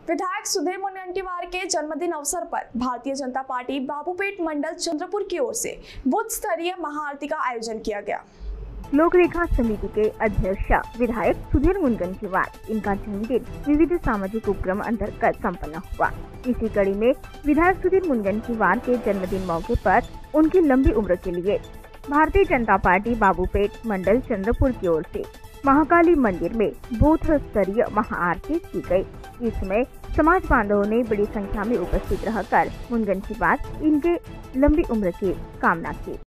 विधायक सुधीर मुनगंटीवार के जन्मदिन अवसर पर भारतीय जनता पार्टी बाबूपेट मंडल चंद्रपुर की ओर से बूथ स्तरीय महाआरती का आयोजन किया गया। लोक रेखा समिति के अध्यक्ष विधायक सुधीर मुनगंटीवार, इनका जन्मदिन विविध सामाजिक उपक्रम अंतर्गत संपन्न हुआ। इसी कड़ी में विधायक सुधीर मुनगंटीवार के जन्मदिन मौके पर उनकी लंबी उम्र के लिए भारतीय जनता पार्टी बाबूपेट मंडल चंद्रपुर की ओर से महाकाली मंदिर में बूथ स्तरीय महाआरती की गई। इसमें समाज बांधवों ने बड़ी संख्या में उपस्थित रहकर मुनगंटीवार इनके लंबी उम्र की कामना की।